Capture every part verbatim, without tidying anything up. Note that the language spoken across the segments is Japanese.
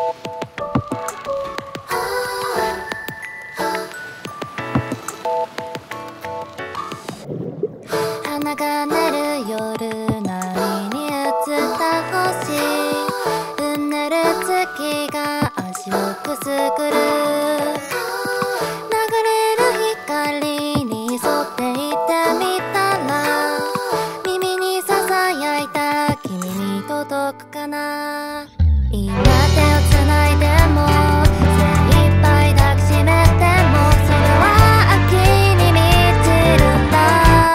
花が鳴る夜波に映った星、うねる月が足をくすぐる、流れる光に沿っていってみたら、耳にささやいた君に届くかな。今手をつないでも精一杯抱きしめても、それは秋に満ちるんだ。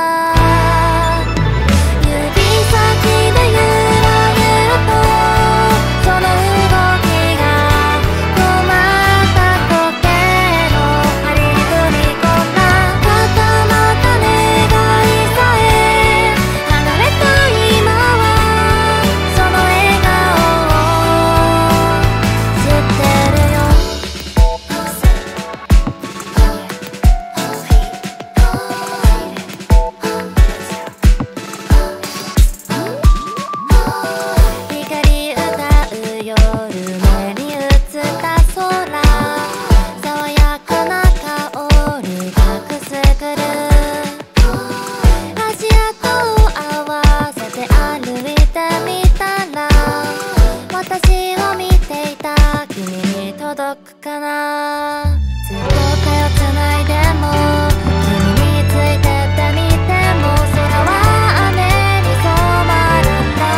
届くかな。ずっと手をつないでも君についてってみても、空は雨に染まるんだ。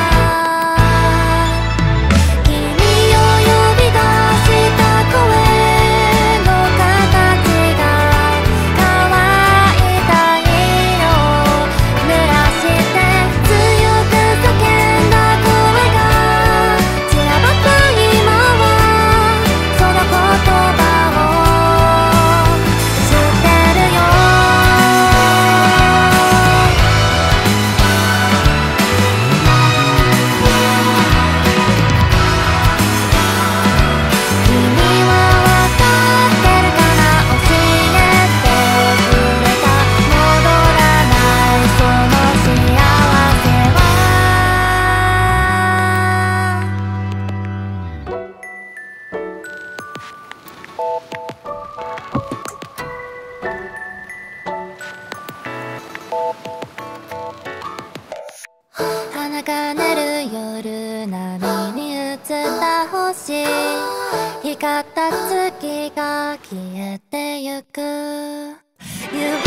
君を呼び出した声の形が乾いた色を濡らして、強く叫んだ声が散らばった今はその言葉を知ってるよ。君はわかってるかな、教えてくれた。戻らないその幸せは。花が鳴る夜波に映った星、光った月が消えてゆく。